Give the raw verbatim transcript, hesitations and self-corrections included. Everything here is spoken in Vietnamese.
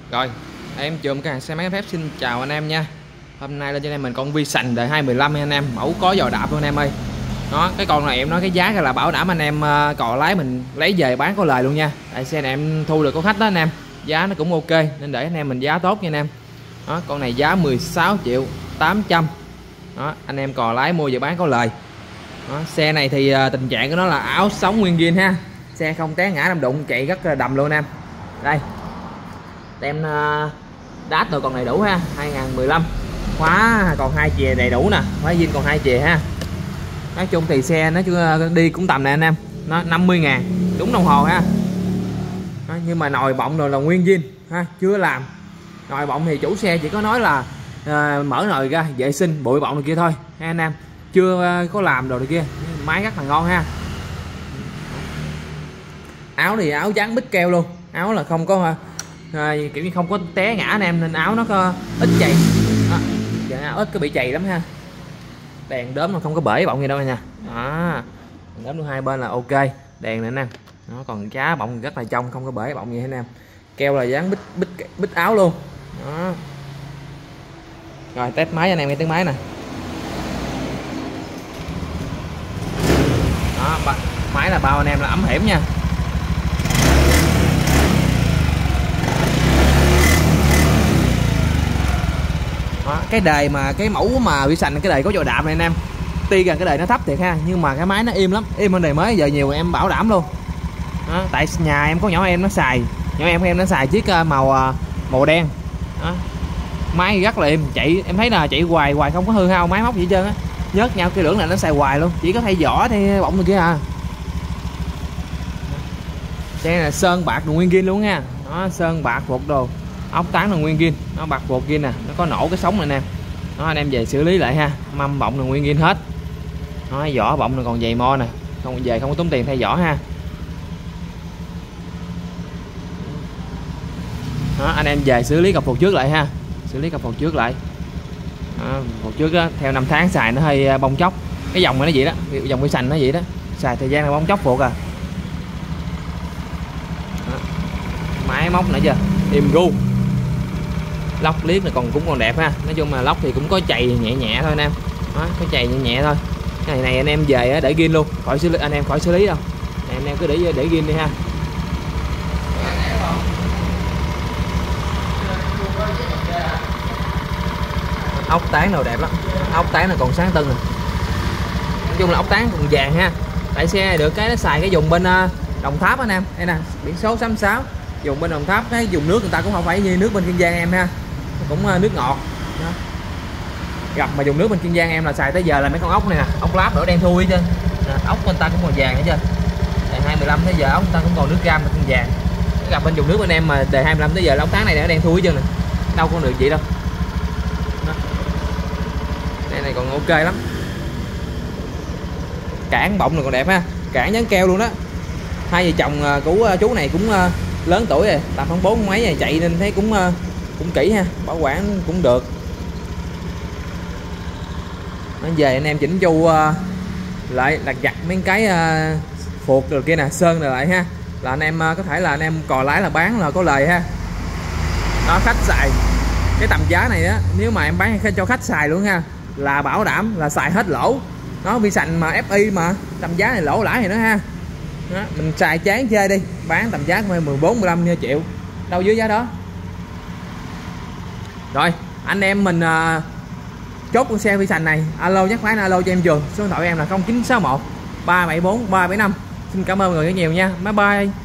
Rồi, em Chùm cửa hàng xe máy phép xin chào anh em nha. Hôm nay lên cho anh em mình con Vision đời hai mười lăm nha anh em, mẫu có giò đạp luôn anh em ơi. Đó, cái con này em nói cái giá là bảo đảm anh em uh, cò lái mình lấy về bán có lời luôn nha. Tại xe này em thu được có khách đó anh em. Giá nó cũng ok nên để anh em mình giá tốt nha anh em. Đó, con này giá mười sáu triệu tám trăm. Đó, anh em cò lái mua về bán có lời. Đó, xe này thì uh, tình trạng của nó là áo sống nguyên zin ha. Xe không té ngã đâm đụng, chạy rất là đầm luôn anh em. Đây. Tem uh, đát rồi còn đầy đủ ha, hai không một lăm. Khóa còn hai chìa đầy đủ nè, khóa zin còn hai chìa ha. Nói chung thì xe nó chưa đi cũng tầm này anh em, nó năm mươi ngàn đúng đồng hồ ha. Đó, nhưng mà nồi bọng rồi là nguyên zin ha, chưa làm. Nồi bọng thì chủ xe chỉ có nói là uh, mở nồi ra vệ sinh bụi bọng này kia thôi ha anh em, chưa uh, có làm đồ này kia. Máy rất là ngon ha. Áo thì áo dán bít keo luôn, áo là không có uh, À, kiểu như không có té ngã anh em nên áo nó có ít chày, à, áo ít có bị chày lắm ha. Đèn đốm mà không có bể bọng gì đâu nha. Đó, đốm hai bên là ok, đèn này anh em, nó còn giá bọng rất là trong, không có bể bọng gì hết anh em. Keo là dán bít bít bít áo luôn. Đó. Rồi test máy anh em nghe tiếng máy nè. Đó, máy là bao anh em là ấm hiểm nha. Đó, cái đề mà cái mẫu mà Vision cái đề có giò đạp này anh em, tuy rằng cái đề nó thấp thiệt ha, nhưng mà cái máy nó im lắm, im hơn đề mới giờ nhiều, em bảo đảm luôn. Đó, tại nhà em có nhỏ em nó xài, nhỏ em của em nó xài chiếc màu màu đen. Đó, máy rất là im, chạy em thấy là chạy hoài hoài không có hư hao máy móc gì hết trơn á, nhớt nhau cái lưỡng là nó xài hoài luôn, chỉ có thay vỏ thay bọng rồi kia à. Xe này sơn bạc đồ nguyên zin luôn nha. Đó, sơn bạc phục đồ, ốc tán là nguyên zin, nó bạc buộc zin nè, nó có nổ cái sống này nè. Nó anh em về xử lý lại ha, mâm bọng là nguyên zin hết. Nó vỏ bọng là còn dày mo nè, không về không có tốn tiền thay vỏ ha. Đó, anh em về xử lý cặp phục trước lại ha, xử lý cặp phục trước lại. Đó, phục trước đó, theo năm tháng xài nó hơi bong chóc, cái dòng này nó vậy đó, dòng Vision nó vậy đó, xài thời gian là bong chóc phục à. Đó, máy móc nữa chưa, im gu. Lóc liếc này còn cũng còn đẹp ha. Nói chung là lóc thì cũng có chày nhẹ nhẹ thôi anh em. Đó, có chày nhẹ nhẹ thôi. Cái này, này anh em về để gin luôn, khỏi xử lý, anh em khỏi xử lý đâu. Này, anh em cứ để để gin đi ha. Ốc tán nào đẹp lắm, ốc tán là còn sáng tưng rồi. Nói chung là ốc tán còn vàng ha. Tại xe này được cái nó xài cái dùng bên Đồng Tháp anh em. Đây nè, biển số sáu sáu. Dùng bên Đồng Tháp, cái dùng nước người ta cũng không phải như nước bên Kiên Giang em ha, cũng nước ngọt. Đó. Gặp mà dùng nước bên Kiên Giang em là xài tới giờ là mấy con ốc này nè, ốc láp đỏ đen thui chứ, ốc bên ta cũng còn vàng hết chưa. Đề hai mười lăm tới giờ ốc ta cũng còn nước cam là còn vàng. Gặp bên dùng nước bên em mà đề hai mươi lăm tới giờ là ốc tán này nó đen thui chứ nè, đâu có được vậy đâu. Đó. Đây này còn ok lắm. Cản bọng này còn đẹp ha, cản dán keo luôn đó. Hai vợ chồng của chú này cũng lớn tuổi rồi, tầm khoảng bốn mấy này chạy nên thấy cũng cũng kỹ ha, bảo quản cũng được. Nó về anh em chỉnh chu lại đặt giặt mấy cái phuộc rồi kia nè, sơn rồi lại ha, là anh em có thể là anh em cò lái là bán là có lời ha. Đó, khách xài cái tầm giá này á, nếu mà em bán cho khách xài luôn ha, là bảo đảm là xài hết lỗ. Nó Vision mà ép i mà tầm giá này lỗ lãi thì nó ha. Đó, mình xài chán chơi đi, bán tầm giá mười bốn mười lăm triệu, đâu dưới giá đó. Rồi anh em mình uh, chốt con xe Vision này, alo nhắc máy alo cho em Trường, số điện thoại em là không chín sáu một ba bảy bốn ba bảy năm. Xin cảm ơn mọi người rất nhiều nha, bye bye.